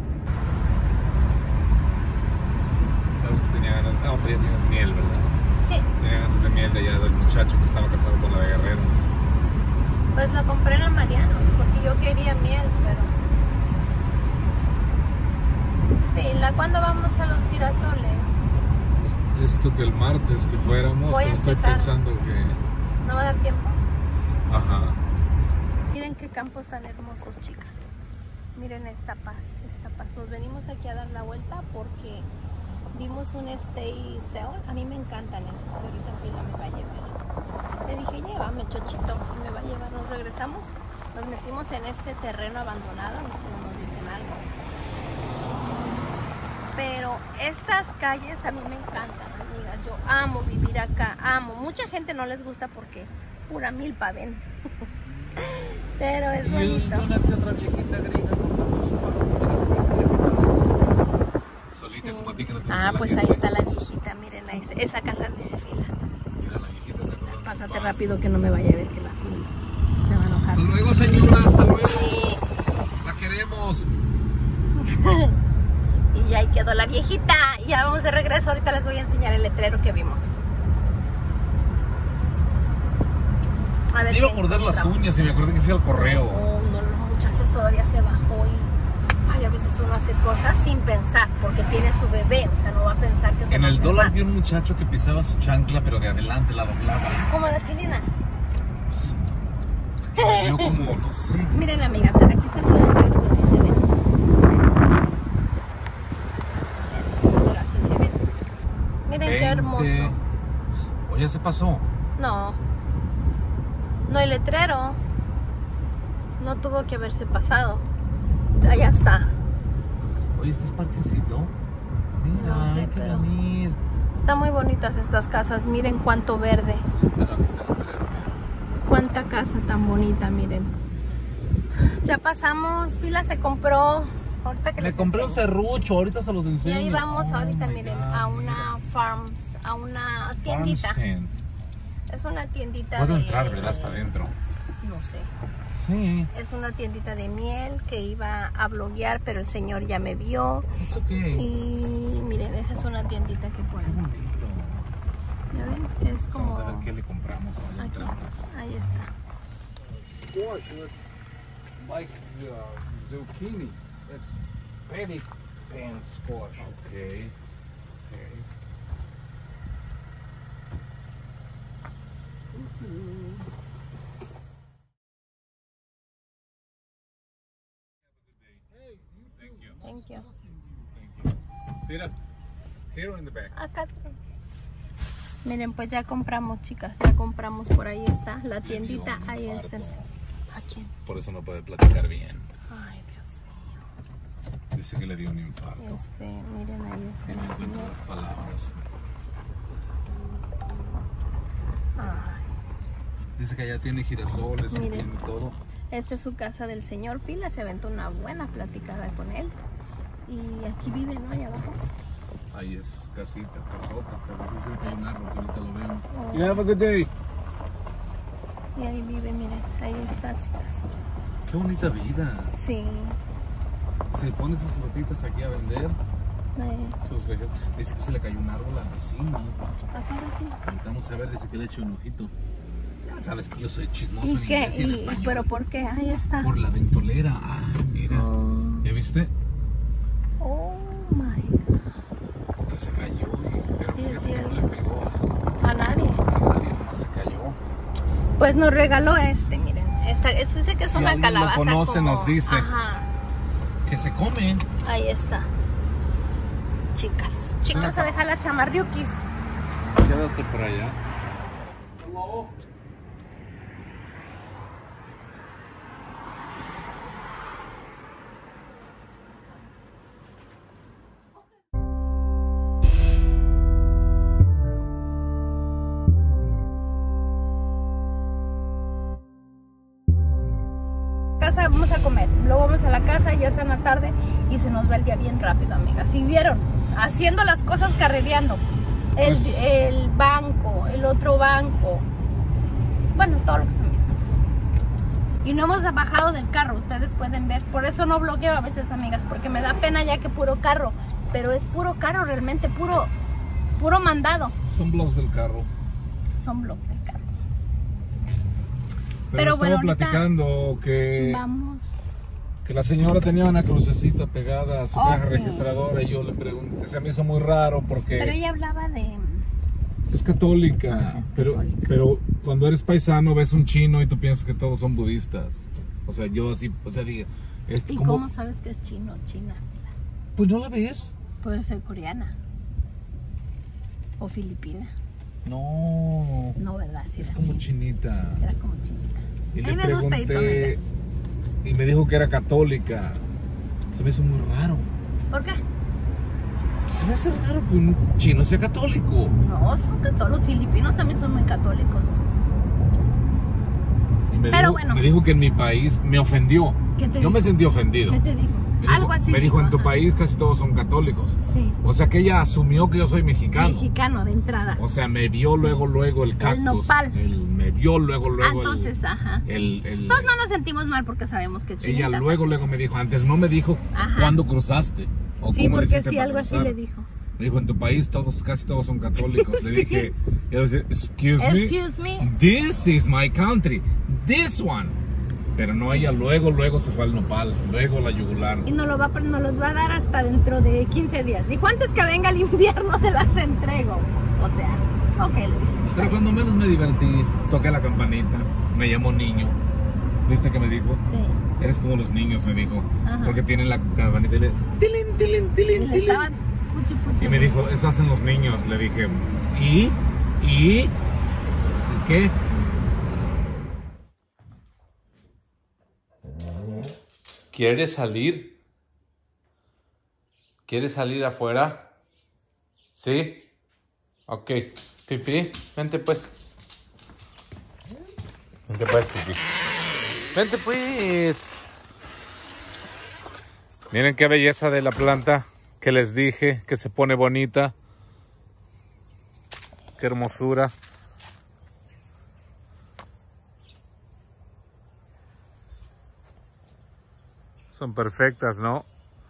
[SPEAKER 2] Sabes que tenía ganas, no, pero ya tienes miel, ¿verdad?
[SPEAKER 1] Sí,
[SPEAKER 2] Tenía ganas de miel de allá del muchacho que estaba casado con la de Guerrero.
[SPEAKER 1] pues lo compré en el Marianos porque yo quería miel, pero... Sí, ¿la cuándo vamos a los girasoles?
[SPEAKER 2] Esto que el martes que fuéramos,
[SPEAKER 1] Voy
[SPEAKER 2] pero
[SPEAKER 1] a
[SPEAKER 2] estoy
[SPEAKER 1] checar.
[SPEAKER 2] pensando que...
[SPEAKER 1] ¿No va a dar tiempo?
[SPEAKER 2] Ajá.
[SPEAKER 1] Miren qué campos tan hermosos, chicas. Miren esta paz, esta paz. Nos venimos aquí a dar la vuelta porque vimos un stay sale. A mí me encantan esos. Ahorita Frida me va a llevar. Le dije, llévame, chochito, y me va a llevar. Nos regresamos, nos metimos en este terreno abandonado, no sé si nos dicen algo. Pero estas calles a mí me encantan, amigas. Yo amo vivir acá, amo. Mucha gente no les gusta porque pura milpa ven. Pero es bonito.
[SPEAKER 2] una que otra viejita gringa comprando su pasto. Mira, se ve solita,
[SPEAKER 1] Sí.
[SPEAKER 2] como a ti que no te gusta
[SPEAKER 1] Ah,
[SPEAKER 2] la
[SPEAKER 1] pues
[SPEAKER 2] gente.
[SPEAKER 1] ahí está la viejita, miren, ahí está. Esa casa dice Fila.
[SPEAKER 2] Mira, la viejita está comprando su
[SPEAKER 1] Pásate
[SPEAKER 2] pasto.
[SPEAKER 1] rápido que no me vaya a ver que la Fila se va a enojar.
[SPEAKER 2] Hasta luego, señora, hasta luego.
[SPEAKER 1] Sí.
[SPEAKER 2] La queremos.
[SPEAKER 1] Y ahí quedó la viejita. Y ya vamos de regreso. Ahorita les voy a enseñar el letrero que vimos. A ver
[SPEAKER 2] Me iba a
[SPEAKER 1] qué
[SPEAKER 2] morder las
[SPEAKER 1] encontramos.
[SPEAKER 2] uñas y me acordé que fui al correo.
[SPEAKER 1] No, no, no, muchachas, todavía se bajó y... Ay, a veces uno hace cosas sin pensar, porque tiene su bebé, o sea, no va a pensar que se
[SPEAKER 2] En
[SPEAKER 1] va a
[SPEAKER 2] el
[SPEAKER 1] enfermar.
[SPEAKER 2] dólar vi un muchacho que pisaba su chancla, pero de adelante la doblaba.
[SPEAKER 1] Como la chilena.
[SPEAKER 2] Yo como, no sé.
[SPEAKER 1] Miren, amigas, aquí se puede ver, pues, sí se ve. Ahora sí se ve. Miren qué hermoso.
[SPEAKER 2] O ya se pasó.
[SPEAKER 1] No. No hay letrero. No tuvo que haberse pasado. Allá está.
[SPEAKER 2] Oye, este es parquecito. Mira,
[SPEAKER 1] No sé,
[SPEAKER 2] hay que
[SPEAKER 1] pero-
[SPEAKER 2] venir.
[SPEAKER 1] Están muy bonitas estas casas. Miren cuánto verde.
[SPEAKER 2] Pero aquí está el letrero, mira.
[SPEAKER 1] Cuánta casa tan bonita, miren. Ya pasamos. Fila se compró. Ahorita que
[SPEAKER 2] Me
[SPEAKER 1] les
[SPEAKER 2] compré un
[SPEAKER 1] enseño.
[SPEAKER 2] serrucho, ahorita se los
[SPEAKER 1] Y
[SPEAKER 2] enseño.
[SPEAKER 1] ahí vamos
[SPEAKER 2] Oh
[SPEAKER 1] ahorita,
[SPEAKER 2] my
[SPEAKER 1] miren,
[SPEAKER 2] God,
[SPEAKER 1] a
[SPEAKER 2] mira.
[SPEAKER 1] una farms, a una tiendita.
[SPEAKER 2] Farm stand.
[SPEAKER 1] Es una tiendita
[SPEAKER 2] Puedo
[SPEAKER 1] de...
[SPEAKER 2] entrar, ¿verdad? Hasta adentro.
[SPEAKER 1] No sé.
[SPEAKER 2] Sí,
[SPEAKER 1] Es una tiendita de miel que iba a bloguear, pero el señor ya me vio.
[SPEAKER 2] it's okay.
[SPEAKER 1] Y miren, esa es una tiendita que
[SPEAKER 2] Qué
[SPEAKER 1] ponen.
[SPEAKER 2] bonito.
[SPEAKER 1] ¿Ya ven? Que es como...
[SPEAKER 2] Vamos a ver qué le compramos cuando
[SPEAKER 1] Aquí.
[SPEAKER 2] entramos.
[SPEAKER 1] Ahí está.
[SPEAKER 4] squash with like uh, zucchini. It's very pan squash.
[SPEAKER 2] Okay.
[SPEAKER 1] Thank you.
[SPEAKER 2] Tira, tira in the back.
[SPEAKER 1] Acá. Miren, pues ya compramos, chicas. Ya compramos. Por ahí está la tiendita.
[SPEAKER 2] dio un
[SPEAKER 1] Ahí está.
[SPEAKER 2] infarto.
[SPEAKER 1] ¿A quién?
[SPEAKER 2] Por eso no puede platicar bien.
[SPEAKER 1] Ay, Dios mío.
[SPEAKER 2] Dice que le dio un infarto.
[SPEAKER 1] Este, miren, ahí está
[SPEAKER 2] Y
[SPEAKER 1] el
[SPEAKER 2] no encuentra
[SPEAKER 1] señor.
[SPEAKER 2] las palabras.
[SPEAKER 1] Ay,
[SPEAKER 2] Dice que allá tiene girasoles, que
[SPEAKER 1] Miren.
[SPEAKER 2] tiene todo.
[SPEAKER 1] esta es su casa del señor Fila, se aventó una buena platicada con él. Y aquí vive, ¿no? Allá abajo.
[SPEAKER 2] Ahí es su casita, casota, pero sí se hay un árbol que ahorita lo vemos.
[SPEAKER 1] Oh.
[SPEAKER 2] You have a good day.
[SPEAKER 1] Y ahí vive, miren, ahí está, chicas.
[SPEAKER 2] Qué bonita vida.
[SPEAKER 1] Sí.
[SPEAKER 2] Se pone sus frutitas aquí a vender.
[SPEAKER 1] Eh,
[SPEAKER 2] Sus vegetales. Dice que se le cayó un árbol al vecino.
[SPEAKER 1] acá sí.
[SPEAKER 2] Vamos a ver, dice que le eche un ojito. Ya sabes que yo soy chismoso
[SPEAKER 1] ¿Y
[SPEAKER 2] en
[SPEAKER 1] qué?
[SPEAKER 2] inglés y en
[SPEAKER 1] ¿Y,
[SPEAKER 2] español.
[SPEAKER 1] ¿Pero por qué? Ahí está.
[SPEAKER 2] Por la ventolera. Ah, mira.
[SPEAKER 1] Oh,
[SPEAKER 2] ¿Ya viste?
[SPEAKER 1] oh my God.
[SPEAKER 2] Que se cayó. Pero
[SPEAKER 1] Sí, es
[SPEAKER 2] fíjate que no
[SPEAKER 1] cierto.
[SPEAKER 2] le pegó
[SPEAKER 1] A nadie.
[SPEAKER 2] a nadie, nomás se cayó.
[SPEAKER 1] Pues nos regaló este, miren. Esta, este dice que es
[SPEAKER 2] Si
[SPEAKER 1] una
[SPEAKER 2] alguien lo
[SPEAKER 1] calabaza.
[SPEAKER 2] conoce,
[SPEAKER 1] como-
[SPEAKER 2] nos dice.
[SPEAKER 1] Ajá.
[SPEAKER 2] Que se come.
[SPEAKER 1] Ahí está. Chicas. Chicas, a dejar la chamarriuquis.
[SPEAKER 2] Quédate por allá. Hello.
[SPEAKER 1] Casa, vamos a comer. Luego vamos a la casa, ya está en la tarde y se nos va el día bien rápido, amigas. Si vieron, haciendo las cosas, carrereando. El,
[SPEAKER 2] Pues-
[SPEAKER 1] el banco, el otro banco. Bueno, todo lo que se me hizo. Y no hemos bajado del carro, ustedes pueden ver. Por eso no bloqueo a veces, amigas, porque me da pena ya que puro carro. Pero es puro carro, realmente, puro, puro mandado.
[SPEAKER 2] Son blogs del carro.
[SPEAKER 1] Son blogs del carro.
[SPEAKER 2] Pero,
[SPEAKER 1] Pero
[SPEAKER 2] estaba
[SPEAKER 1] bueno, ahorita
[SPEAKER 2] platicando que,
[SPEAKER 1] Vamos.
[SPEAKER 2] que la señora tenía una crucecita pegada a su
[SPEAKER 1] Oh,
[SPEAKER 2] caja
[SPEAKER 1] sí.
[SPEAKER 2] registradora y yo le pregunté, se me hizo muy raro porque
[SPEAKER 1] Pero ella hablaba de...
[SPEAKER 2] es católica,
[SPEAKER 1] Ah, es
[SPEAKER 2] pero,
[SPEAKER 1] católica.
[SPEAKER 2] pero cuando eres paisano ves un chino y tú piensas que todos son budistas. O sea, yo así, o sea, digo, este,
[SPEAKER 1] ¿Y
[SPEAKER 2] como,
[SPEAKER 1] cómo sabes que es chino o china?
[SPEAKER 2] pues no la ves.
[SPEAKER 1] Puede ser coreana. O filipina.
[SPEAKER 2] No,
[SPEAKER 1] No, ¿verdad? Sí,
[SPEAKER 2] es
[SPEAKER 1] era
[SPEAKER 2] como
[SPEAKER 1] china.
[SPEAKER 2] chinita.
[SPEAKER 1] Era como chinita.
[SPEAKER 2] Y
[SPEAKER 1] A
[SPEAKER 2] le
[SPEAKER 1] mí me gusta ir con
[SPEAKER 2] pregunté
[SPEAKER 1] ellas.
[SPEAKER 2] y me dijo que era católica. Se me hizo muy raro.
[SPEAKER 1] ¿Por qué?
[SPEAKER 2] Se me hace raro que un chino sea católico.
[SPEAKER 1] No, son católicos. Los filipinos también son muy católicos.
[SPEAKER 2] Y me,
[SPEAKER 1] Pero
[SPEAKER 2] dijo,
[SPEAKER 1] bueno.
[SPEAKER 2] me dijo que en mi país me ofendió.
[SPEAKER 1] ¿Qué te
[SPEAKER 2] Yo
[SPEAKER 1] dijo?
[SPEAKER 2] me sentí ofendido.
[SPEAKER 1] ¿Qué te digo?
[SPEAKER 2] Me dijo-
[SPEAKER 1] Algo así.
[SPEAKER 2] Me dijo, en tu
[SPEAKER 1] ajá.
[SPEAKER 2] país casi todos son católicos.
[SPEAKER 1] Sí.
[SPEAKER 2] O sea que ella asumió que yo soy mexicano.
[SPEAKER 1] Mexicano de entrada.
[SPEAKER 2] O sea, me vio luego, luego el cactus.
[SPEAKER 1] nopal.
[SPEAKER 2] El- me vio luego, luego
[SPEAKER 1] Ah, entonces, ajá.
[SPEAKER 2] el... el, el-
[SPEAKER 1] Entonces no nos sentimos mal porque sabemos que es chinita.
[SPEAKER 2] ella luego, luego me dijo, antes no me dijo
[SPEAKER 1] Ajá.
[SPEAKER 2] cuándo cruzaste. O
[SPEAKER 1] Sí,
[SPEAKER 2] cómo le
[SPEAKER 1] porque
[SPEAKER 2] hiciste
[SPEAKER 1] sí,
[SPEAKER 2] para
[SPEAKER 1] algo así
[SPEAKER 2] cruzar.
[SPEAKER 1] le dijo.
[SPEAKER 2] Me dijo, en tu país todos, casi todos son católicos. Le
[SPEAKER 1] Sí.
[SPEAKER 2] dije, y yo decía, excuse me.
[SPEAKER 1] Excuse me.
[SPEAKER 2] This is my country. This one. Pero no, ella luego, luego se fue al nopal. Luego la yugular.
[SPEAKER 1] Y nos, lo va, a- nos los va a dar hasta dentro de quince días. Dijo, antes que venga el invierno te las entrego. O sea, ok, le dije.
[SPEAKER 2] Pero cuando menos me divertí, toqué la campanita. Me llamó niño. ¿Viste que me dijo?
[SPEAKER 1] Sí.
[SPEAKER 2] Eres como los niños, me dijo.
[SPEAKER 1] Ajá.
[SPEAKER 2] Porque tienen la campanita y le... Tilín, tilín,
[SPEAKER 1] Y
[SPEAKER 2] tilín,
[SPEAKER 1] le
[SPEAKER 2] tilín.
[SPEAKER 1] estaban puchi, puchi.
[SPEAKER 2] Y me dijo, eso hacen los niños. Le dije, ¿y? ¿Y? ¿Y qué? ¿Quieres salir? ¿Quieres salir afuera? ¿Sí? Ok. Pipi, vente pues. Vente pues, Pipi. Vente pues. Miren qué belleza de la planta que les dije que se pone bonita. Qué hermosura. Son perfectas, ¿no?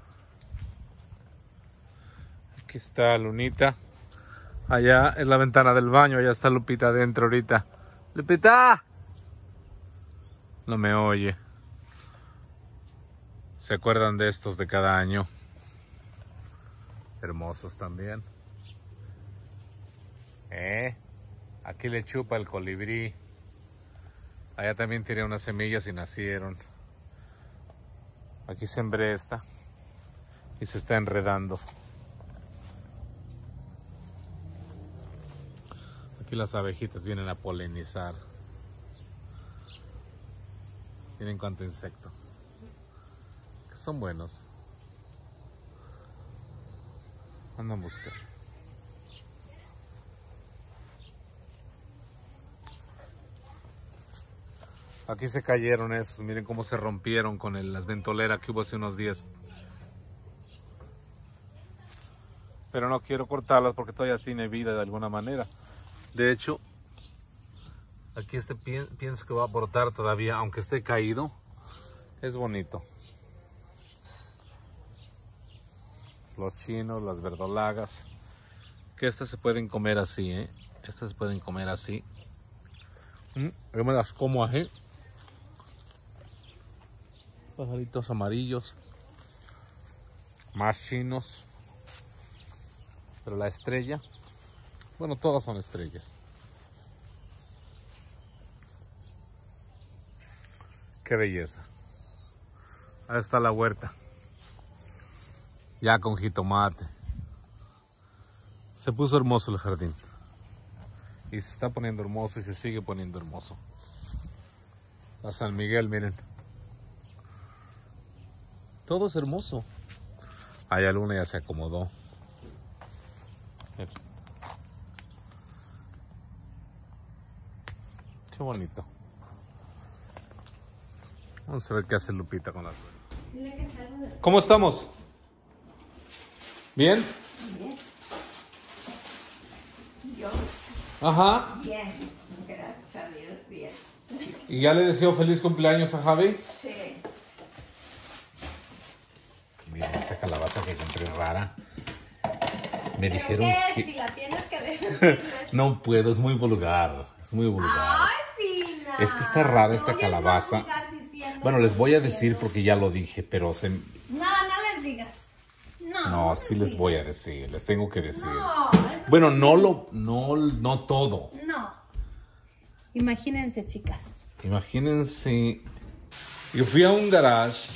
[SPEAKER 2] Aquí está Lunita. Allá es la ventana del baño. Allá está Lupita adentro ahorita. ¡Lupita! No me oye. ¿Se acuerdan de estos de cada año? Hermosos también. ¿Eh? Aquí le chupa el colibrí. Allá también tiré unas semillas y nacieron. Aquí sembré esta. Y se está enredando. Aquí las abejitas vienen a polinizar. Miren cuánto insecto. Que son buenos. Andan a buscar. Aquí se cayeron esos, miren cómo se rompieron con el, las ventoleras que hubo hace unos días. Pero no quiero cortarlas porque todavía tiene vida de alguna manera. De hecho, aquí este pi pienso que va a aportar todavía, aunque esté caído. Es bonito. Los chinos, las verdolagas. Que estas se pueden comer así, ¿eh? Estas se pueden comer así. Mm, yo me las como así. Pajaritos amarillos. Más chinos. Pero la estrella, bueno, todas son estrellas. Qué belleza. Ahí está la huerta. Ya con jitomate. Se puso hermoso el jardín. Y se está poniendo hermoso y se sigue poniendo hermoso. La San Miguel, miren. Todo es hermoso. Ahí la luna ya se acomodó. Qué bonito. Vamos a ver qué hace Lupita con las velas. ¿Cómo estamos? ¿Bien?
[SPEAKER 1] Bien. Yo.
[SPEAKER 2] Ajá.
[SPEAKER 1] Bien. Gracias a Dios, bien.
[SPEAKER 2] ¿Y ya le deseo feliz cumpleaños a Javi?
[SPEAKER 1] Sí.
[SPEAKER 2] Miren esta calabaza que encontré rara. Me
[SPEAKER 1] ¿Pero
[SPEAKER 2] dijeron
[SPEAKER 1] qué es?
[SPEAKER 2] que...
[SPEAKER 1] Si la tienes que decirles.
[SPEAKER 2] No puedo, es muy vulgar. Es muy vulgar.
[SPEAKER 1] ¡Ay, Fina!
[SPEAKER 2] Es que está rara
[SPEAKER 1] Te
[SPEAKER 2] esta
[SPEAKER 1] oyes más
[SPEAKER 2] calabaza.
[SPEAKER 1] vulgar diciendo
[SPEAKER 2] Bueno, les voy a decir
[SPEAKER 1] diciendo.
[SPEAKER 2] porque ya lo dije, pero se...
[SPEAKER 1] No, no les digas. No,
[SPEAKER 2] No,
[SPEAKER 1] no
[SPEAKER 2] sí
[SPEAKER 1] les
[SPEAKER 2] les voy a decir, les tengo que decir.
[SPEAKER 1] No, eso
[SPEAKER 2] Bueno, no lo, no, no todo.
[SPEAKER 1] no. Imagínense, chicas.
[SPEAKER 2] Imagínense, yo fui a un garage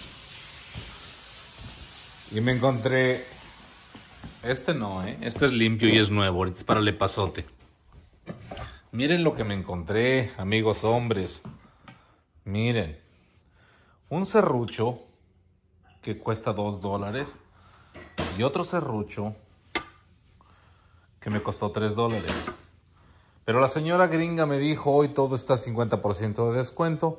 [SPEAKER 2] y me encontré, este no, ¿eh? Este es limpio y es nuevo, ahorita es para el epazote. Miren lo que me encontré, amigos hombres. Miren, un serrucho que cuesta dos dólares y otro serrucho que me costó tres dólares. Pero la señora gringa me dijo, hoy todo está cincuenta por ciento de descuento.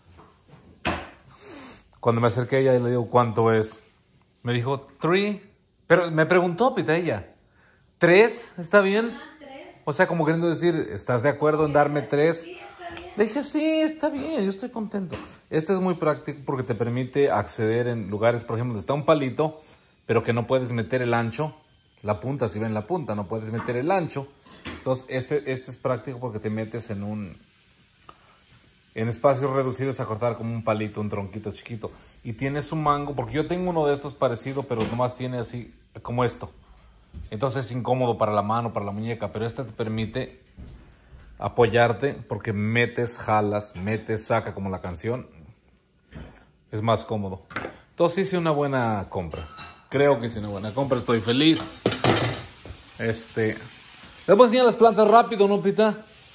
[SPEAKER 2] Cuando me acerqué a ella y le digo, ¿cuánto es? Me dijo, three. Pero me preguntó, pita ella, ¿tres? ¿Está bien? O sea, como queriendo decir, ¿estás de acuerdo en darme tres? Le dije, sí, está bien, yo estoy contento. Este es muy práctico porque te permite acceder en lugares, por ejemplo, donde está un palito, pero que no puedes meter el ancho. La punta, si ven la punta, no puedes meter el ancho. Entonces, este, este es práctico porque te metes en un... En espacios reducidos a cortar como un palito, un tronquito chiquito. Y tienes un mango, porque yo tengo uno de estos parecido, pero nomás tiene así, como esto. Entonces es incómodo para la mano, para la muñeca, pero este te permite apoyarte porque metes, jalas, metes, saca como la canción. Es más cómodo. Entonces hice una buena compra. Creo que hice una buena compra, estoy feliz. Este... Les voy a enseñar las plantas rápido, ¿no, Pita?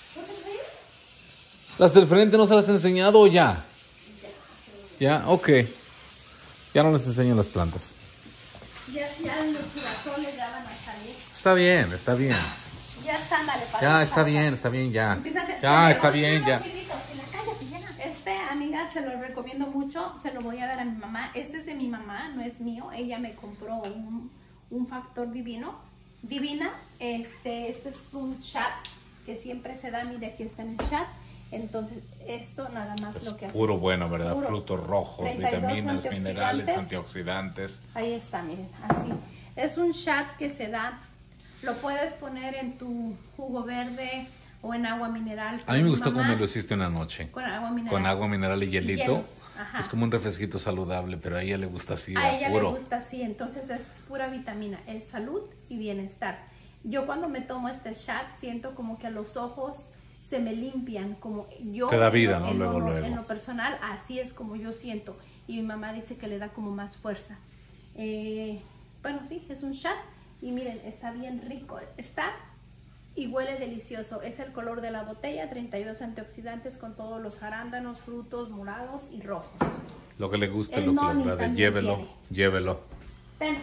[SPEAKER 2] ¿Las del frente no se las he enseñado o ya? Ya, ok. Ya no les enseño las plantas.
[SPEAKER 1] Ya, ya los girasoles ya van a salir.
[SPEAKER 2] Está bien, está bien.
[SPEAKER 1] Ya está, dale, para
[SPEAKER 2] Ya, está bien, está bien, ya.
[SPEAKER 1] Empiézate-
[SPEAKER 2] Ya,
[SPEAKER 1] Oye,
[SPEAKER 2] está
[SPEAKER 1] oye,
[SPEAKER 2] bien,
[SPEAKER 1] unos
[SPEAKER 2] ya.
[SPEAKER 1] chilitos, y la cállate, ya. Este, amiga, se lo recomiendo mucho. Se lo voy a dar a mi mamá. Este es de mi mamá, no es mío. Ella me compró un, un factor divino. Divina. Este, este es un chat que siempre se da. Mire, aquí está en el chat. Entonces, esto nada más
[SPEAKER 2] Es
[SPEAKER 1] lo que hace.
[SPEAKER 2] puro
[SPEAKER 1] es
[SPEAKER 2] bueno, ¿verdad?
[SPEAKER 1] puro.
[SPEAKER 2] Frutos rojos,
[SPEAKER 1] treinta y dos
[SPEAKER 2] vitaminas, minerales,
[SPEAKER 1] antioxidantes.
[SPEAKER 2] antioxidantes.
[SPEAKER 1] Ahí está, miren, así. Es un chat que se da, lo puedes poner en tu jugo verde o en agua mineral.
[SPEAKER 2] A mí me
[SPEAKER 1] Mi
[SPEAKER 2] gustó
[SPEAKER 1] mamá,
[SPEAKER 2] cómo me lo hiciste una noche.
[SPEAKER 1] Con agua mineral.
[SPEAKER 2] Con agua mineral y hielito.
[SPEAKER 1] Hielos, ajá.
[SPEAKER 2] Es como un refresquito saludable, pero a ella le gusta así,
[SPEAKER 1] A ella
[SPEAKER 2] puro.
[SPEAKER 1] le gusta así, entonces es pura vitamina, es salud y bienestar. Yo cuando me tomo este chat siento como que a los ojos se me limpian, como yo...
[SPEAKER 2] Te da
[SPEAKER 1] en
[SPEAKER 2] vida,
[SPEAKER 1] lo-
[SPEAKER 2] ¿no?
[SPEAKER 1] en
[SPEAKER 2] Luego,
[SPEAKER 1] lo,
[SPEAKER 2] luego.
[SPEAKER 1] En lo personal, así es como yo siento. Y mi mamá dice que le da como más fuerza. Eh, bueno, sí, es un chat. Y miren, está bien rico. Está y huele delicioso. Es el color de la botella, treinta y dos antioxidantes con todos los arándanos, frutos morados y rojos.
[SPEAKER 2] Lo que le guste,
[SPEAKER 1] El
[SPEAKER 2] lo que le
[SPEAKER 1] noni
[SPEAKER 2] agrade.
[SPEAKER 1] también
[SPEAKER 2] Llévelo,
[SPEAKER 1] tiene.
[SPEAKER 2] llévelo.
[SPEAKER 1] Ven.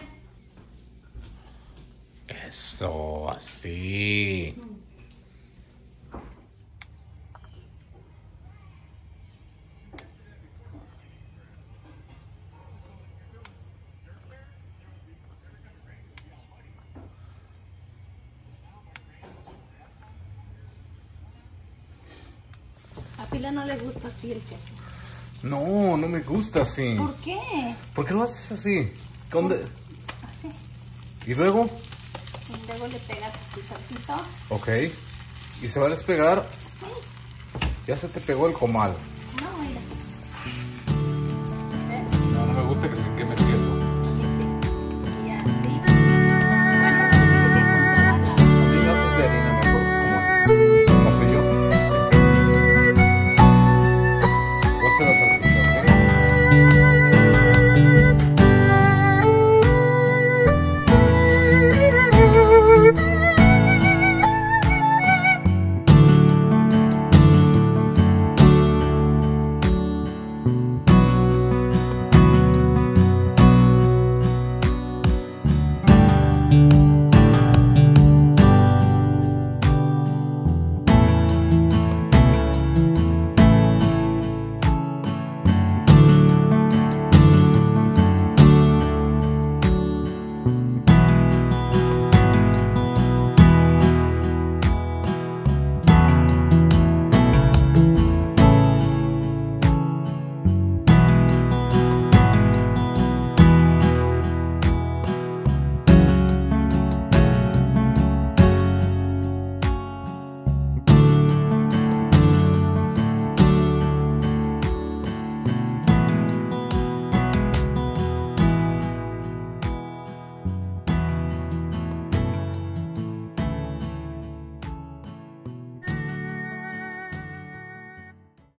[SPEAKER 2] Eso, así.
[SPEAKER 1] Fila no le gusta así el queso.
[SPEAKER 2] No, no me gusta así.
[SPEAKER 1] ¿Por qué?
[SPEAKER 2] ¿Por qué lo haces así? ¿Dónde?
[SPEAKER 1] Así.
[SPEAKER 2] ¿Y luego?
[SPEAKER 1] Y luego le pegas así tantito.
[SPEAKER 2] Ok. ¿Y se va a despegar?
[SPEAKER 1] Sí.
[SPEAKER 2] Ya se te pegó el comal.
[SPEAKER 1] No, mira. ¿Ves?
[SPEAKER 2] No, no me gusta que se queme el queso.